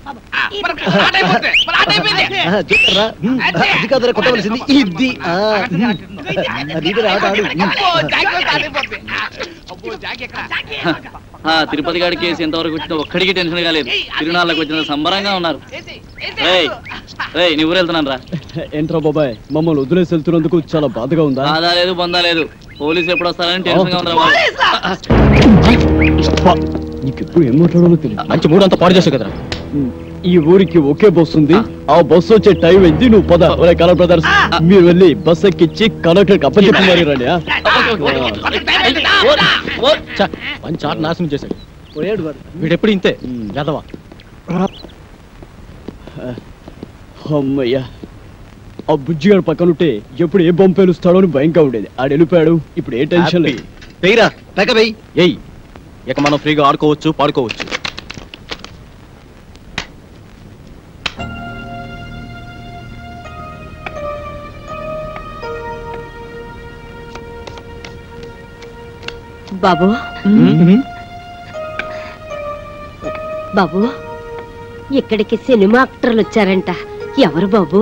అది కాదురా కొట్టవలసింది ఇది. తిరుపతి గారి కేసు ఎంతవరకు వచ్చినా ఒక్కడికి టెన్షన్ కాలేదు. తిరునాళ్ళకి వచ్చిన సంబరంగా ఉన్నారు. నీ ఊరు వెళ్తున్నాను రా. ఏంట్రా బాబాయ్, మమ్మల్ని వదిలేసి వెళ్తున్నందుకు చాలా బాధగా ఉందా? బాధ లేదు, బందా లేదు. పోలీసులు ఎప్పుడు వస్తారని టెన్షన్ గా ఉందా? నీకెప్పుడు ఏం మాట్లాడాలో తెలియదు. మంచి మూడు అంతా పాడు చేసావు కదరా. ఈ ఊరికి ఒకే బస్సు ఉంది. ఆ బస్సు వచ్చే టైం అయింది. నువ్వు పద. కలర్ బ్రదర్స్, మీరు వెళ్ళి బస్ ఎక్కించి కలెక్టర్ అప్పచెప్పి మరి రండి. మంచి ఆట నాశనం చేశాడు వీడెప్పుడు ఇంతే యాదవా. అమ్మయ్యా, ఆ బుజ్జిగాడు పక్కనుంటే ఎప్పుడు ఏ బొమ్మ పేలుస్తాడో అని భయంగా ఉండేది. ఆడు వెళ్ళిపోయాడు. ఇప్పుడు ఏ టెన్షన్ లేదు. వెయ్యిరా పెక్క వెయ్యి. ఎయ్, ఇక మనం ఫ్రీగా ఆడుకోవచ్చు, పాడుకోవచ్చు. బాబు బాబు, ఇక్కడికి సినిమా యాక్టర్లు వచ్చారంట. ఎవరు బాబు?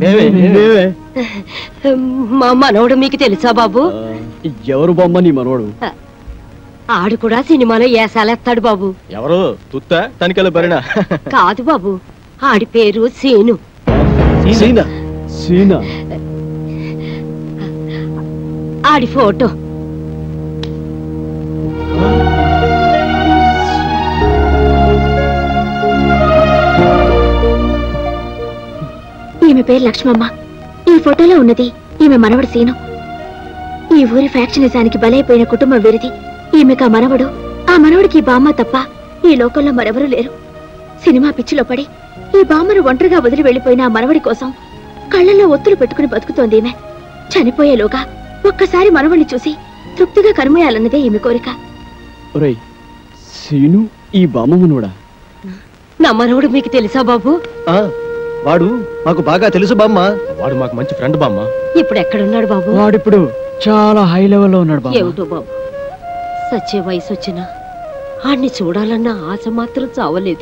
మా మనవడు మీకు తెలుసా బాబు? ఎవరు బొమ్మ నీ మనవడు? ఆడు కూడా సినిమాలో ఏసాలేస్తాడు బాబు. ఎవరు? తుత్తా తనికెళ్ళ బరినా? కాదు బాబు, ఆడి పేరు సీను. సీనా? ఆడి ఫోటో. ఈమె పేరు లక్ష్మమ్మ. ఈ ఫోటోలో ఉన్నది ఈమె మనవడు సీను. ఈ ఊరి ఫ్యాక్షనిజానికి బలైపోయిన కుటుంబం వీరిది. ఈమెకు ఆ మనవడు, ఆ మనవడికి బామ్మ తప్ప ఈ లోకంలో మరెవరూ లేరు. సినిమా పిచ్చిలో పడి ఈ బామ్మను ఒంటరిగా వదిలి వెళ్లిపోయిన ఆ మనవడి కోసం కళ్ళల్లో ఒత్తులు పెట్టుకుని బతుకుతోంది ఈమె. చనిపోయేలోగా ఒక్కసారి మనవడిని చూసి తృప్తిగా కనుమయాలన్నదే ఈమె కోరిక. సీను ఈ బామ్మ మనవడా? నా మనవడు మీకు తెలుసా బాబు? వాడు మాకు బాగా తెలుసు బామ్మ. వాడు మాకు మంచి ఫ్రెండ్ బామ్మ. ఇప్పుడు ఎక్కడున్నాడు బాబు? వాడిప్పుడు చాలా హై లెవెల్లో ఉన్నాడు బాబు. ఏమిటో బాబు, సచ్చే వయసు వచ్చినా ఆడిని చూడాలన్న ఆశ మాత్రం చావలేదు.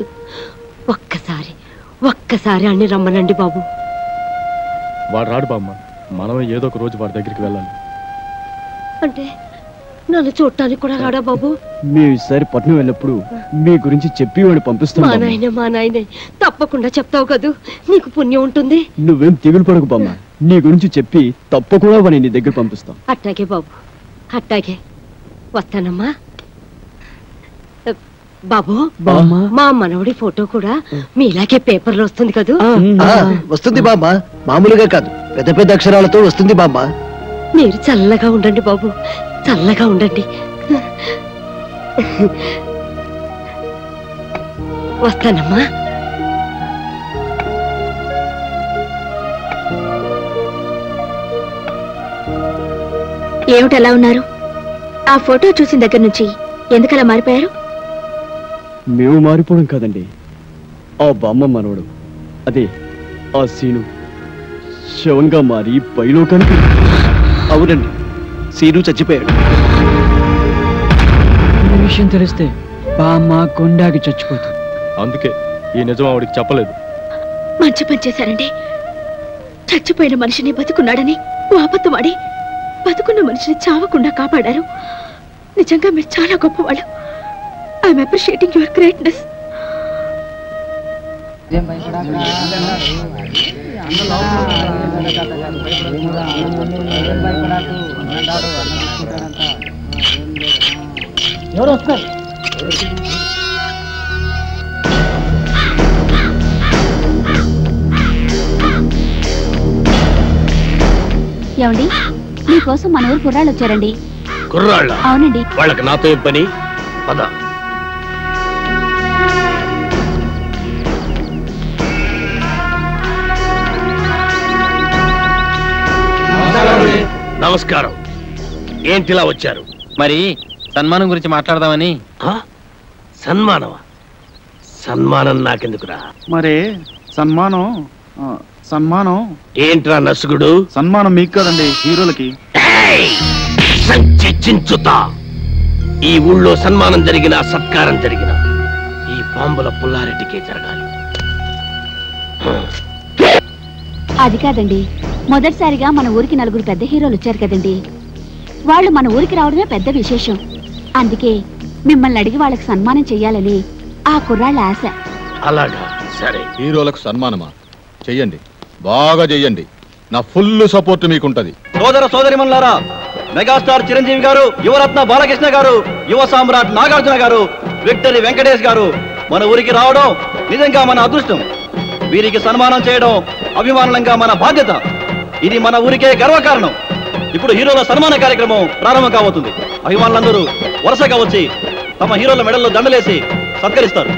ఒక్కసారి ఆడిని రమ్మనండి బాబు. వాడు రాడు బామ్మ, మనమే ఏదో ఒక రోజు వాడి దగ్గరికి వెళ్ళాలి. అంటే నన్ను చూడటానికి కూడా రాడా బాబు? మేము ఈసారి పట్నం వెళ్ళినప్పుడు మీ గురించి చెప్పి వాడిని పంపిస్తాం. మా నాయనే తప్పకుండా చెప్తావు కదూ, నీకు పుణ్యం ఉంటుంది. నువ్వేం తెగులు పడకు బామ్మ, నీ గురించి చెప్పి తప్పకుండా వాడిని నీ దగ్గర పంపిస్తాం. అట్టాగే బాబు, అట్టాగే. వస్తానమ్మా. బాబు, మా మనవడి ఫోటో కూడా మీలాగే పేపర్లో వస్తుంది కదూ? వస్తుంది బామ్మ, మామూలుగా కాదు, పెద్ద పెద్ద అక్షరాలతో వస్తుంది బామ్మ. మీరు చల్లగా ఉండండి బాబు, చల్లగా ఉండండి. వస్తానమ్మా. ఏమిటలా ఉన్నారు? ఆ ఫోటో చూసిన దగ్గర నుంచి ఎందుకలా మారిపోయారు? మేము మారిపోవడం కాదండి, ఆ బామ్మ మనవడు, అదే ఆ సీను శవంగా మారి పైలోకానికి. అవునండి, సీను చచ్చిపోయాడు. ఈ విషయం తెలిస్తే బామ్మ గుండాకి చచ్చిపోతుంది. అందుకే ఈ నిజం ఆవిడికి చెప్పలేదు. మంచి పని చేశారండి. చచ్చిపోయిన మనిషిని బతుకున్నాడని ఓ అబద్ధమాడి బతుకున్న మనిషిని చావకుండా కాపాడారు. నిజంగా మీరు చాలా గొప్పవాళ్ళు. I'm appreciating your greatness. ఎవరు వస్తారు? ఏమండి, మీకోసం మన ఊరు కుర్రాళ్ళు వచ్చారండి. కుర్రాళ్ళ? అవునండి. వాళ్ళకి నాతో ఏం పని? పద. నమస్కారం. ఏంటిలా వచ్చారు? మరి సన్మానం గురించి మాట్లాడదామని. సన్మానమా? సన్మానం నాకెందుకురా? మరి సన్మానం ఏంట్రా నసుగుడు? సన్మానం మీకు కదండి, హీరోలకి. చించుతా. ఈ ఊళ్ళో సన్మానం జరిగినా సత్కారం జరిగినా ఈ బాంబుల పుల్లారెడ్డికే జరగాలి. అది కాదండి, మొదటిసారిగా మన ఊరికి 4 పెద్ద హీరోలు వచ్చారు కదండి. వాళ్ళు మన ఊరికి రావడమే పెద్ద విశేషం. అందుకే మిమ్మల్ని అడిగి వాళ్ళకి సన్మానం చెయ్యాలని ఆ కుర్రాళ్ళ ఆశ. అలాగా, సరే. హీరోలకు సన్మానమా? చెయ్యండి, బాగా చెయ్యండి. నా ఫుల్ సపోర్ట్ మీకుంటది. సోదర సోదరిమణులారా, మెగాస్టార్ చిరంజీవి గారు, యువరత్న బాలకృష్ణ గారు, యువ సామ్రాట్ నాగార్జున గారు, విక్టరీ వెంకటేష్ గారు మన ఊరికి రావడం నిజంగా మన అదృష్టం. వీరికి సన్మానం చేయడం అభిమానంగా మన బాధ్యత. ఇది మన ఊరికే గర్వకారణం. ఇప్పుడు హీరోల సన్మాన కార్యక్రమం ప్రారంభం కాబోతుంది. అభిమానులందరూ వరుసగా వచ్చి తమ హీరోల మెడల్లో దండలేసి సత్కరిస్తారు.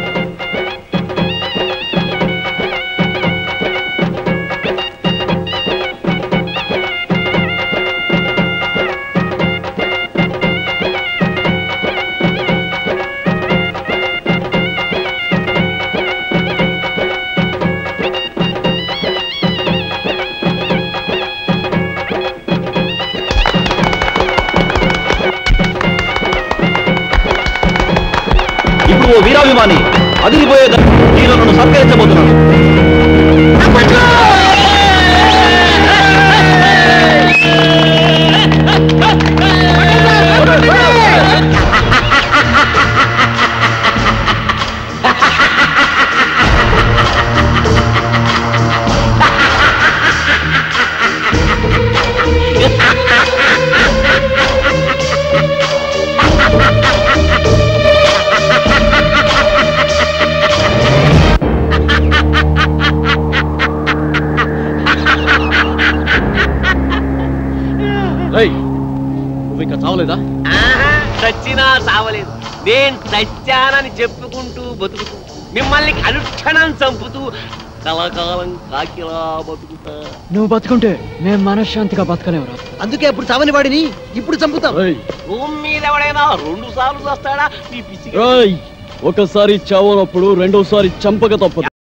ఇప్పుడు ఓ వీరాభిమాని అదిరిపోయే హీరోలను సత్కరించబోతున్నాడు. నువ్వు ఇంకా చావలేదా? చచ్చినా చావలేదు. నేను చచ్చానని చెప్పుకుంటూ బతుకుతూ మిమ్మల్ని అనుక్షణం చంపుతూ కలకాలం కాకిలా బతుకుతా. నువ్వు బతుకుంటే మేము మనశ్శాంతిగా బతకలేవురా. అందుకే అప్పుడు చావని వాడిని ఇప్పుడు చంపుతాం. భూమి మీద ఎవడైనా 2 సార్లు వస్తాడా? మీ పిచ్చి. ఒకసారి చావనప్పుడు రెండోసారి చంపక తప్పదు.